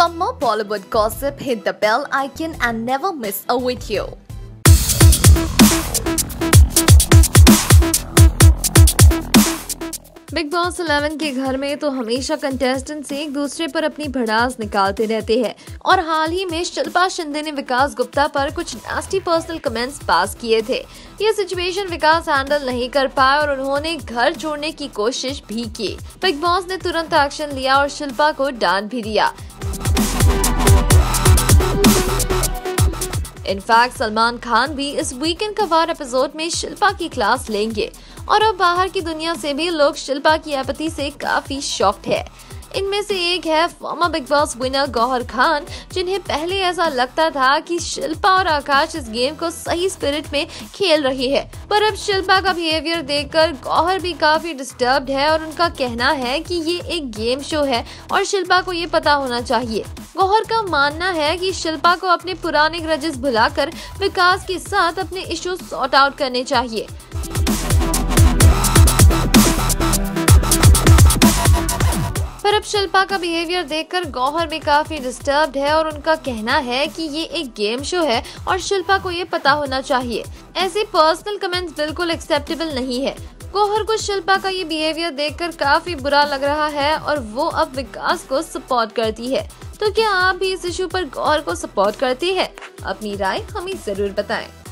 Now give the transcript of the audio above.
For more Bollywood gossip, hit the bell icon and never miss a video. Bigg Boss 11 के घर में तो हमेशा कंटेस्टेंट्स एक दूसरे पर अपनी भड़ास निकालते रहते हैं और हाल ही में शिल्पा शिंदे ने विकास गुप्ता पर कुछ नास्टी पर्सनल कमेंट्स पास किए थे। ये सिचुएशन विकास हैंडल नहीं कर पाए और उन्होंने घर छोड़ने की कोशिश भी की। बिग बॉस ने तुरंत एक्शन लिया और शिल्पा को डांट भी दिया। इनफैक्ट सलमान खान भी इस वीकेंड का वार एपिसोड में शिल्पा की क्लास लेंगे और अब बाहर की दुनिया से भी लोग शिल्पा की एपैथी से काफी शॉक्ड है। इनमें से एक है former Bigg Boss winner Gauahar Khan, जिन्हें पहले ऐसा लगता था कि शिल्पा और आकाश इस गेम को सही स्पिरिट में खेल रही है, पर अब शिल्पा का बिहेवियर देखकर गौहर भी काफी डिस्टर्ब्ड है और उनका कहना है कि ये एक गेम शो है और शिल्पा को ये पता होना चाहिए। गौहर का मानना है कि शिल्पा को अपने पुराने ग्रजेस भुलाकर विकास के साथ अपने इश्यूज सॉर्ट आउट करने चाहिए। पर अब शिल्पा का बिहेवियर देखकर गौहर भी काफी डिस्टर्ब्ड है और उनका कहना है कि ये एक गेम शो है और शिल्पा को ये पता होना चाहिए। ऐसे पर्सनल कमेंट्स बिल्कुल एक्सेप्टेबल नहीं है। गौहर को शिल्पा का ये बिहेवियर देखकर काफी बुरा लग रहा है और वो अब विकास को सपोर्ट करती है। तो क्या आप भी इस इशू पर गौहर को सपोर्ट करती है? अपनी राय हमें जरूर बताएं।